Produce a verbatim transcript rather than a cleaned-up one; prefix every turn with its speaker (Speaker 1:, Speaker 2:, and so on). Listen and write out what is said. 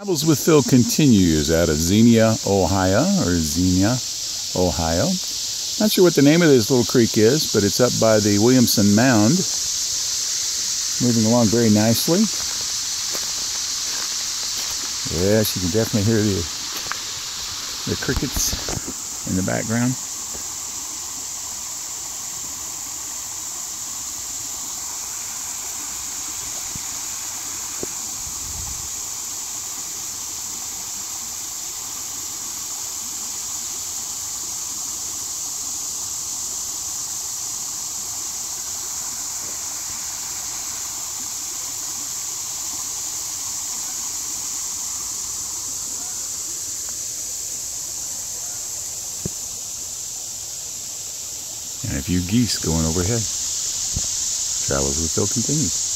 Speaker 1: Travels with Phil continues out of Xenia, Ohio, or Xenia, Ohio. Not sure what the name of this little creek is, but it's up by the Williamson Mound. Moving along very nicely. Yes, you can definitely hear the, the crickets in the background. And a few geese going overhead. Travels with Phil continues.